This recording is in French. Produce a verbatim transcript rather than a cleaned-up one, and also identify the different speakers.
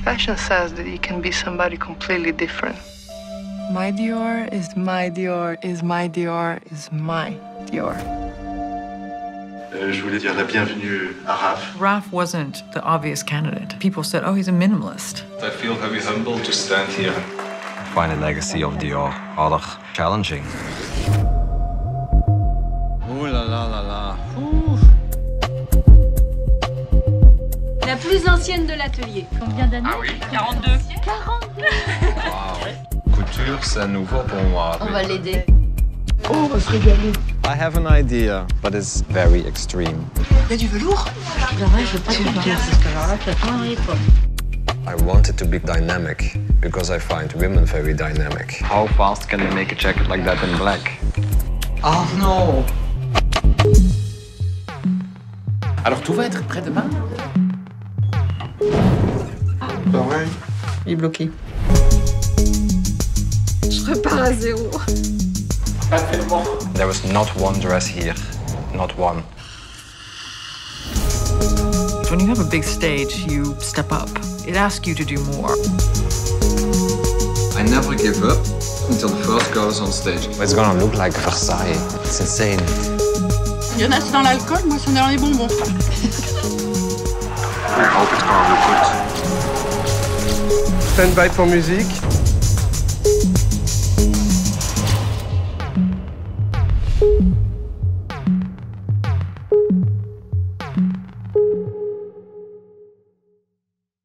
Speaker 1: Fashion says that you can be somebody completely different. My Dior is my Dior, is my Dior, is my Dior.
Speaker 2: Euh, je voulais dire la bienvenue à Raf.
Speaker 3: Raf wasn't the obvious candidate. People said, oh, he's a minimalist.
Speaker 4: I feel very humble to stand here.
Speaker 5: Find a legacy of Dior rather challenging.
Speaker 6: Oh là là là là.
Speaker 7: La plus ancienne de l'atelier. Combien d'années?
Speaker 4: Ah oui.
Speaker 7: quarante-deux. quarante-deux.
Speaker 4: Wow. Couture, c'est nouveau pour moi.
Speaker 7: On va l'aider.
Speaker 1: Oh, on va se régaler.
Speaker 6: I have an idea, but it's very extreme.
Speaker 1: Il y a du velours?
Speaker 7: J'aurais, je veux pas te dire, parce que alors là, ça t'ennuie pas.
Speaker 5: I wanted to be dynamic because I find women very dynamic.
Speaker 6: How fast can they make a jacket like that in black?
Speaker 8: Oh non! Alors tout va être prêt demain?
Speaker 2: Pareil.
Speaker 3: Il est bloqué.
Speaker 7: Je repars à zéro.
Speaker 5: There was not one dress here, not one.
Speaker 3: When you have a big stage, you step up. It asks you to do more.
Speaker 9: I never give up until the first girl is on stage.
Speaker 5: It's gonna look like Versailles. It's insane.
Speaker 1: Il y en a, c'est dans l'alcool, moi, c'est dans les bonbons.
Speaker 2: I hope it's gonna look good.
Speaker 10: Stand by pour musique.